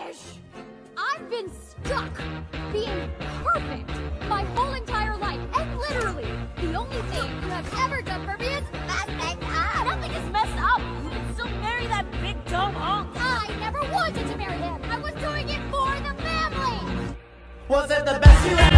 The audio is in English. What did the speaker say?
wish! I've been stuck being perfect my whole entire life, and literally, the only thing you have ever done for me is mess things up! Nothing is messed up! You can still marry that big dumb hunk! I never wanted to marry him! I was doing it for the family! Was it the best you ever